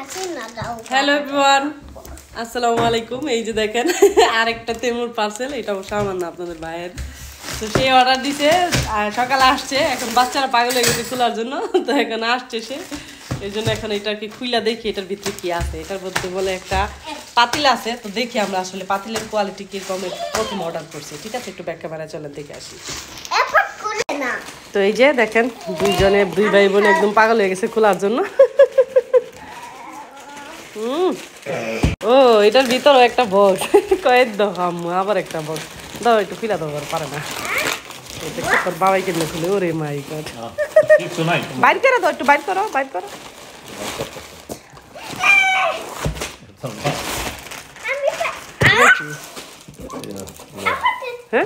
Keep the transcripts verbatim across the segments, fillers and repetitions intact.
Hello everyone, আসসালামু আলাইকুম। এই যে দেখেন আরেকটা তেমুর পার্সেল, এটা অবশ্য আমার না, আপনাদের ভাইয়ের। তো সে অর্ডার দিছে, সকালে আসছে। এখন বাচ্চারা পাগল হয়ে গেছে খোলার জন্য, তো এখন আসছে সে, এই জন্য এখন এটাকে খুইলা দেখি এটার ভিতরে কি আছে। এটার মধ্যে বলে একটা পাতিল আছে, তো দেখি আমরা আসলে পাতিলের কোয়ালিটি কিরকম প্রথম অর্ডার করছি। ঠিক আছে, একটু ব্যাক ক্যামেরায় চলেন দেখে আসি। তো এই যে দেখেন দুইজনে দুই ভাই বোন একদম পাগল হয়ে গেছে খোলার জন্য। হুম, ও এটার ভিতরও একটা বক্স, কয়েক দাও আম্মু, আবার একটা বক্স দাও, একটু খুলে দাও, পারে না বাবাই কেমনে খুলে। ওরে মাই গড, বাইর করে দাও, একটু বাইর করো, বাইর করো। হ্যাঁ,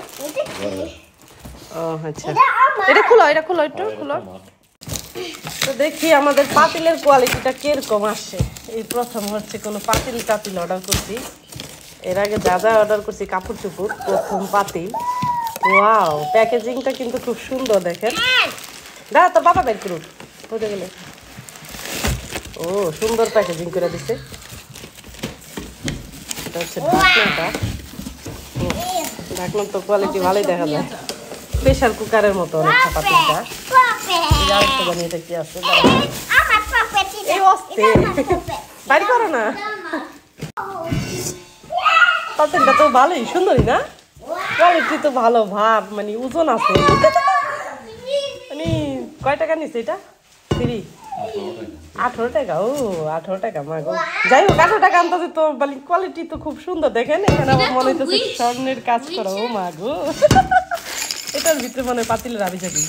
ও আচ্ছা, এটা খুলো, এটা খুলো, একটু খুলো। তো দেখি আমাদের পাতিলের কোয়ালিটিটা কিরকম আসছে। এই প্রথম হচ্ছে কোনো পাতিল টাতিল অর্ডার করছি, এর আগে যা যা অর্ডার করছি কাপড় চুপড়, প্রথম পাতিল। ওয়াও, প্যাকেজিংটা কিন্তু খুব সুন্দর দেখেন। দাঁড়া, তোর বাবা বের করুন, বুঝে গেলে। ও সুন্দর প্যাকেজিং করে দিছে। এটা হচ্ছে ঢাকনাটা, ঢাকনার তো কোয়ালিটি ভালোই দেখা যায়, প্রেশার কুকারের মতো অনেকটা পাতিলটা। আরেকটা বানিয়ে এটা কি আছে, বাইর করো না। পাতিলটা তো ভালোই, সুন্দরই না, কোয়ালিটি তো ভালো, ভাব মানে ওজন আছে। মানে কয় টাকা নিচ্ছে এটা? ফ্রি আঠারো টাকা। ও আঠারো টাকা, মা গো। যাই হোক, আঠারো টাকা আনতে তো মানে কোয়ালিটি তো খুব সুন্দর দেখেন। এখানে আমার মনে হইতেছে স্বর্ণের কাজ করা। ও মা গো, এটার ভিতরে মনে হয় পাতিলের আবি যাবি।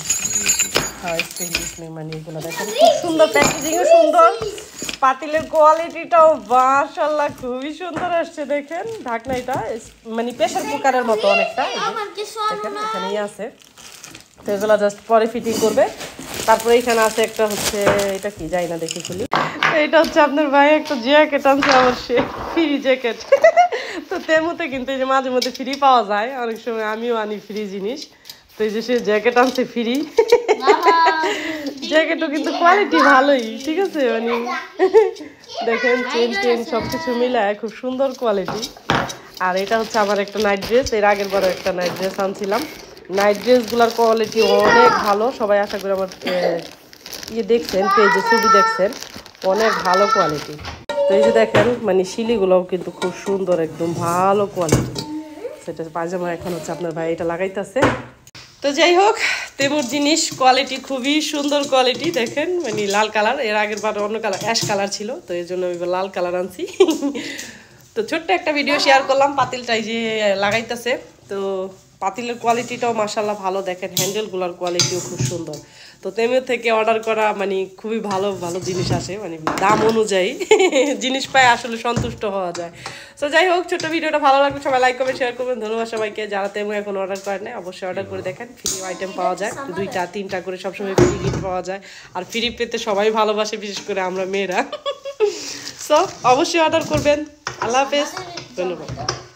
মানে এগুলো দেখেন খুব সুন্দর, প্যাকেজিংও সুন্দর, পাতিলের কোয়ালিটিটাও মাশাআল্লাহ খুবই সুন্দর আসছে। দেখেন ঢাকনা, এটা মানে প্রেসার কুকারের মতো অনেকটা। দেখেন এখানেই আছে, তো এগুলো জাস্ট পরে ফিটিং করবে। তারপরে এখানে আছে একটা হচ্ছে, এটা কি যাই না, দেখি খুলি। এটা হচ্ছে আপনার ভাই একটা জ্যাকেট আনছে আমার, সে ফ্রি জ্যাকেট। তো তেমুতে কিন্তু এই যে মাঝে মধ্যে ফ্রি পাওয়া যায়, অনেক সময় আমিও আনি ফ্রি জিনিস। তো এই যে সে জ্যাকেট আনছে ফ্রি, জ্যাকেটও কিন্তু কোয়ালিটি ভালোই, ঠিক আছে। মানে দেখেন চেন টেন সব কিছু মিলায় খুব সুন্দর কোয়ালিটি। আর এটা হচ্ছে আমার একটা নাইট ড্রেস, এর আগের বারও একটা নাইট ড্রেস আনছিলাম। নাইট ড্রেসগুলোর কোয়ালিটি অনেক ভালো, সবাই আশা করি আমার ইয়ে দেখছেন, পেজে ছবি দেখছেন, অনেক ভালো কোয়ালিটি। তো এই যে দেখেন মানে শিলিগুলোও কিন্তু খুব সুন্দর, একদম ভালো কোয়ালিটি। সেটা পায়জামা এখন হচ্ছে আপনার ভাই এটা লাগাইতেছে। তো যাই হোক, তেমুর জিনিস কোয়ালিটি খুবই সুন্দর কোয়ালিটি। দেখেন মানে লাল কালার, এর আগের বার অন্য কালার অ্যাশ কালার ছিল, তো এই জন্য আমি লাল কালার আনছি। তো ছোট্ট একটা ভিডিও শেয়ার করলাম, পাতিলটাই যে লাগাইতেছে। তো পাতিলের কোয়ালিটিটাও মাশাআল্লাহ ভালো, দেখেন হ্যান্ডেলগুলোর কোয়ালিটিও খুব সুন্দর। তো তেমু থেকে অর্ডার করা মানে খুবই ভালো ভালো জিনিস আসে, মানে দাম অনুযায়ী জিনিস পায়, আসলে সন্তুষ্ট হওয়া যায়। তো যাই হোক, ছোট্ট ভিডিওটা ভালো লাগবে, সবাই লাইক করবেন, শেয়ার করবেন। ধন্যবাদ সবাইকে। যারা তেমু এখন অর্ডার করেন না, অবশ্যই অর্ডার করে দেখেন, ফ্রি আইটেম পাওয়া যায়, দুইটা তিনটা করে সবসময় ফ্রি গিফট পাওয়া যায়। আর ফ্রি পেতে সবাই ভালোবাসে, বিশেষ করে আমরা মেয়েরা। সো অবশ্যই অর্ডার করবেন। আল্লাহ হাফেজ, ধন্যবাদ।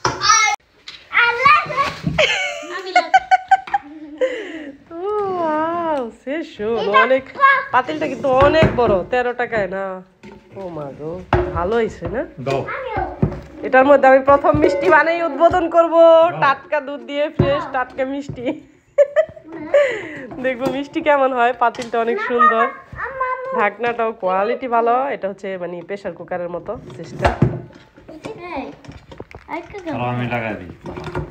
অনেক পাতিলটা কিন্তু অনেক বড়, তেরো টাকায় না। ও মা গো, ভালো হয়েছে না। এটার মধ্যে আমি প্রথম মিষ্টি বানাই উদ্বোধন করব, টাটকা দুধ দিয়ে, ফ্রেশ টাটকা মিষ্টি। দেখবো মিষ্টি কেমন হয়। পাতিলটা অনেক সুন্দর, ঢাকনাটাও কোয়ালিটি ভালো। এটা হচ্ছে মানে প্রেসার কুকারের মতো সিস্টেম।